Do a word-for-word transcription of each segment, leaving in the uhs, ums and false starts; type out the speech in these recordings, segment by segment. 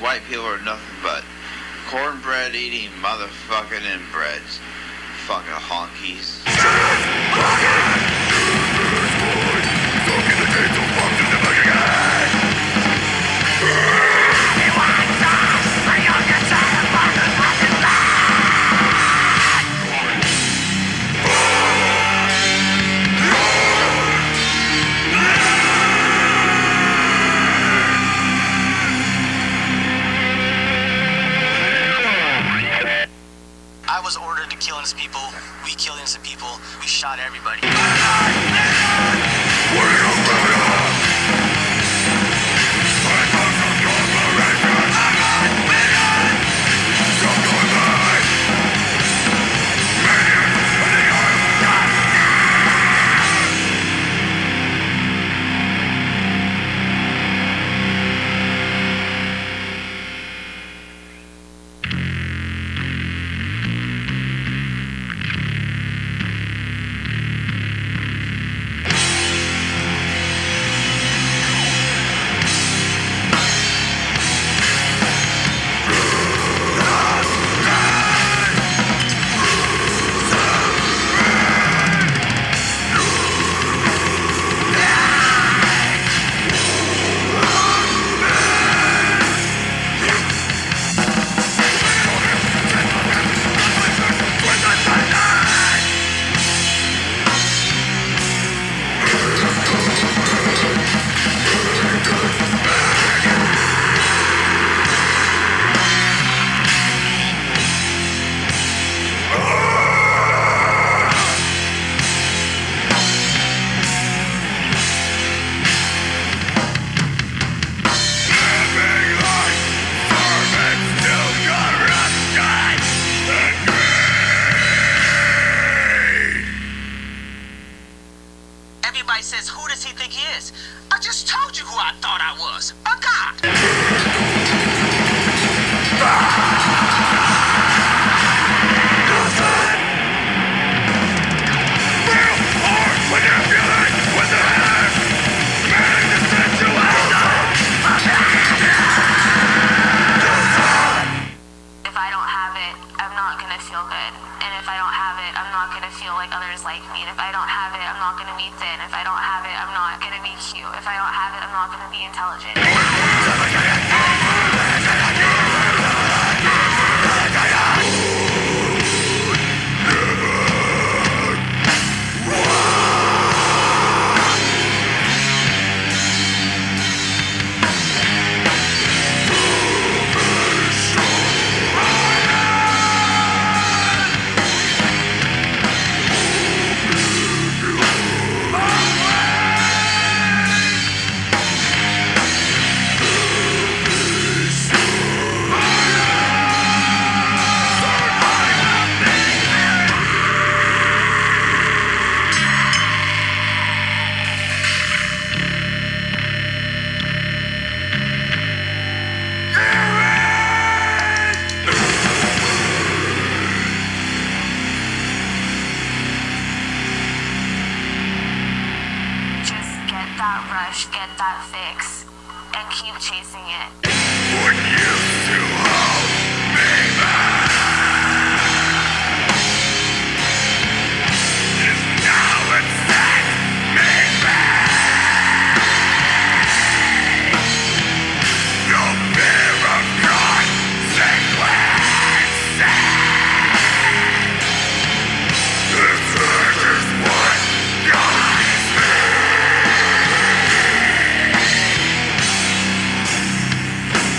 white people are nothing but cornbread eating motherfucking inbreds. Fucking honkies. I was ordered to kill innocent people. We killed innocent people. We shot everybody. Everybody says, who does he think he is? I just told you who I thought I was. A god. If I don't have it, I'm not gonna feel good. And if I don't have it, I'm not gonna feel like others like me. And if I don't have it, I'm not gonna be thin. If I don't have it, I'm not gonna be cute. If I don't have it, I'm not gonna be intelligent. Get that fix and keep chasing it. What used to hold me back is now it sets me back. No fear of consequences. This is what guides me.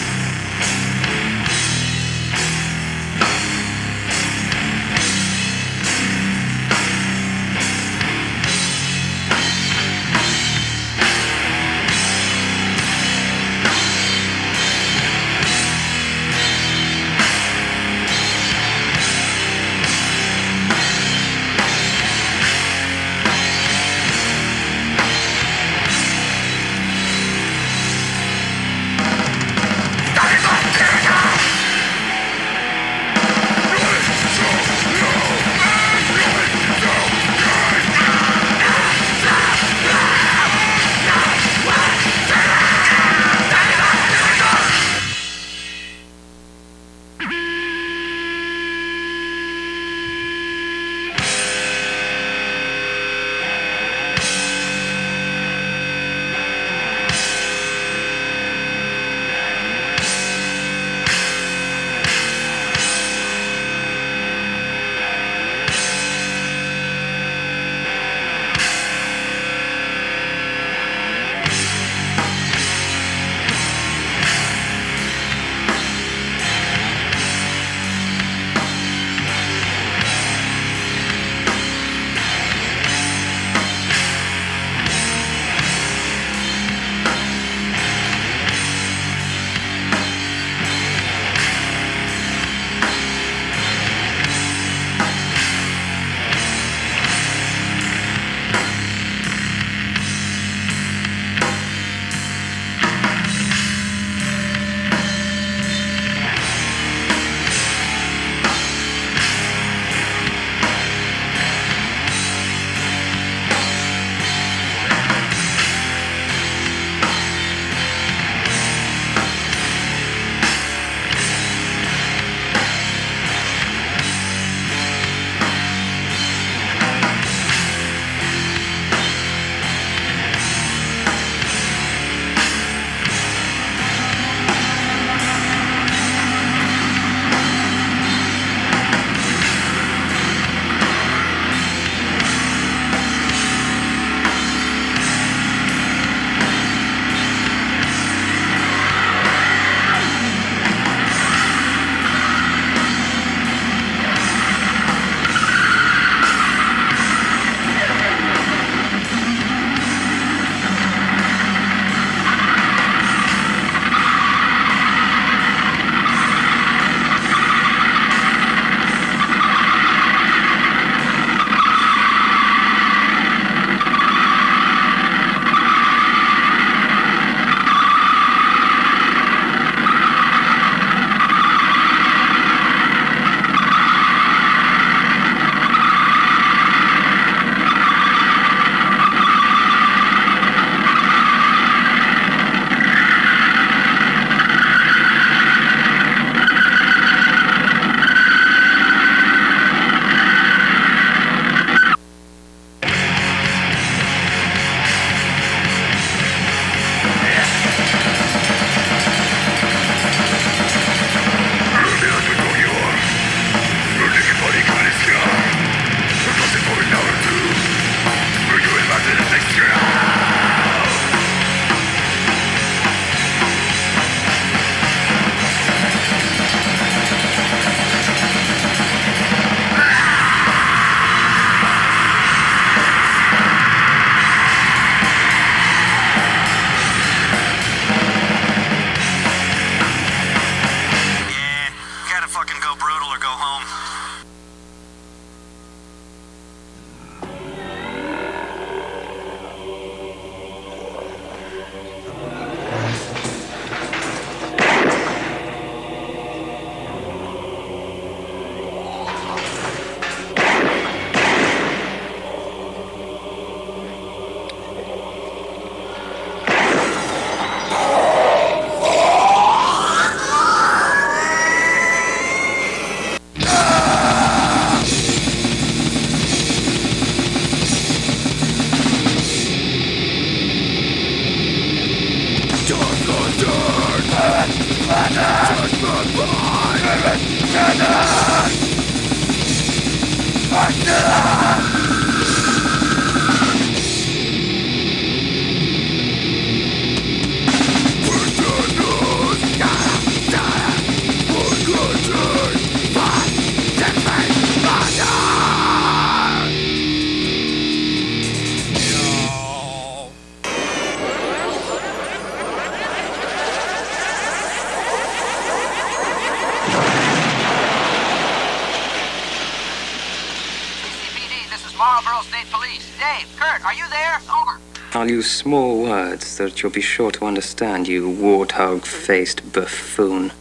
I'll use small words so that you'll be sure to understand, you warthog-faced buffoon.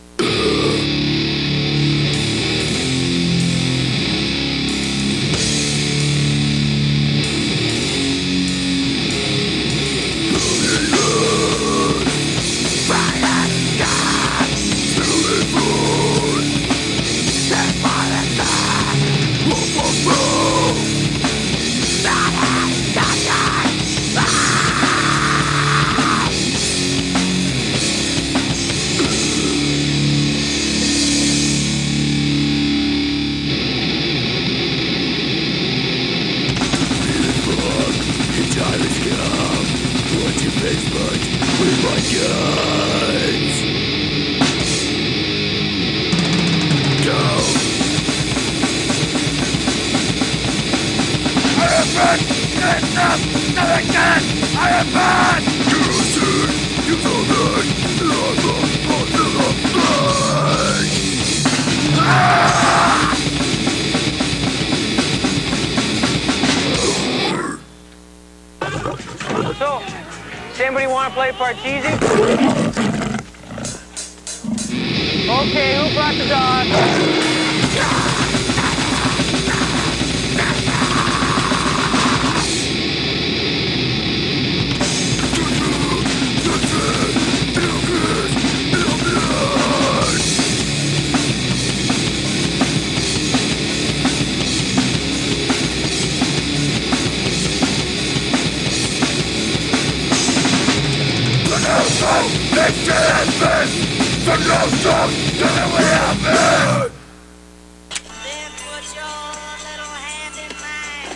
So, does anybody want to play Parcheesi? Okay, who brought the dog? This shit has been for no stop till it will happen. Then put your little hand in mine.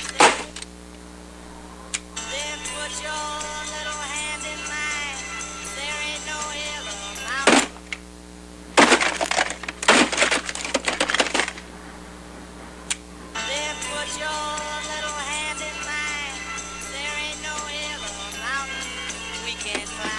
Then put your little hand in mine. There ain't no hill or mountain. Then put your little hand in mine. There ain't no hill or mountain we can't climb.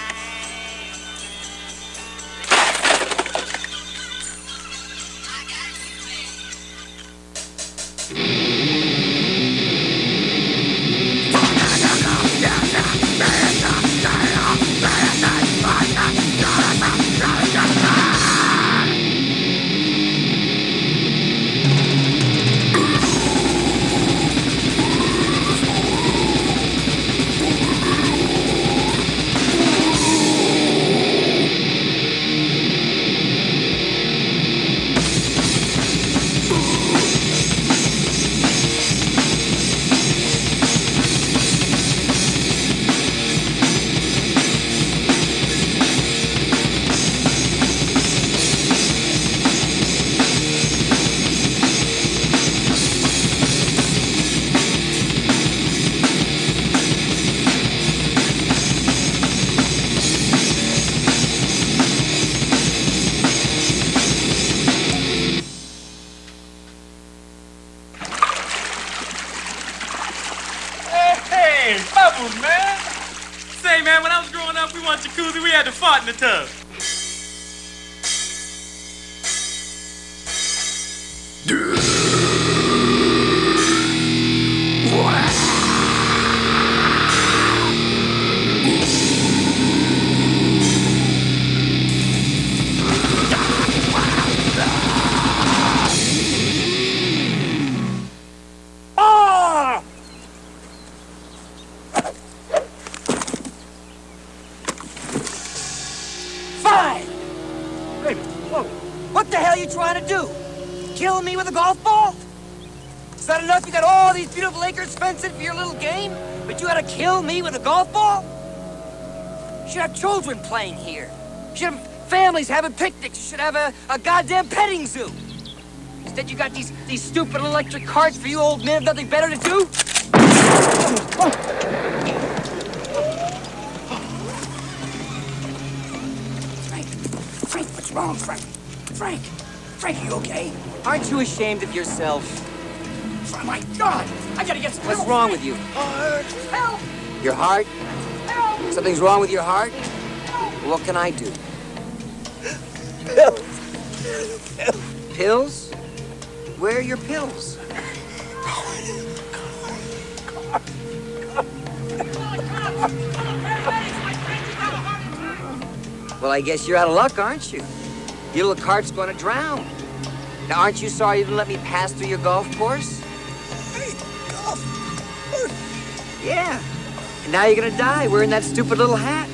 Man. Say, man, when I was growing up, we wanted jacuzzi, we had to fart in the tub. What the hell are you trying to do? Kill me with a golf ball? Is that enough? You got all these beautiful acres fenced in for your little game, but you gotta kill me with a golf ball? You should have children playing here. You should have families having picnics. You should have a, a goddamn petting zoo. Instead, you got these these stupid electric carts for you old men have nothing better to do? Frank, Frank, what's wrong, Frank? Frank, Frank, you okay? Aren't you ashamed of yourself? Oh my God! I gotta get some What's help. wrong with you? Heart. Help! Your heart? Help! Something's wrong with your heart? What can I do? Pills. Pills? Where are your pills? Well, I guess you're out of luck, aren't you? Your little cart's gonna drown. Now, aren't you sorry you didn't let me pass through your golf course? Hey, golf course? Yeah. And now you're gonna die wearing that stupid little hat.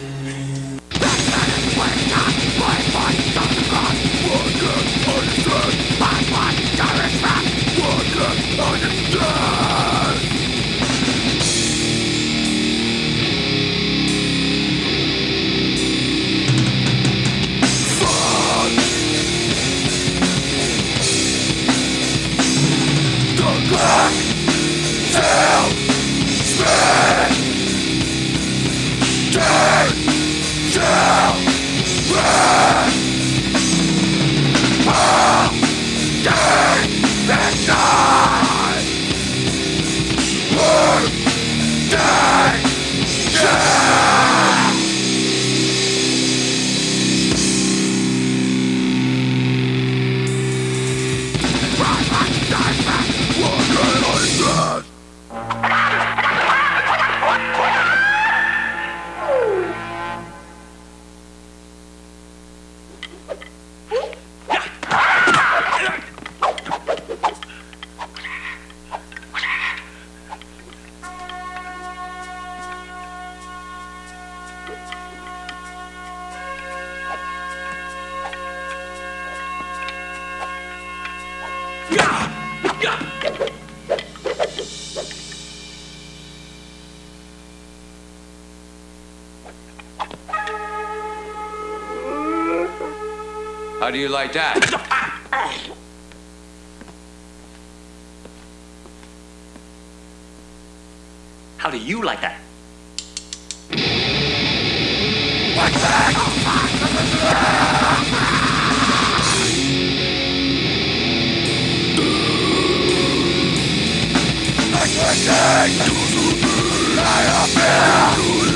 How do you like that? How do you like that? I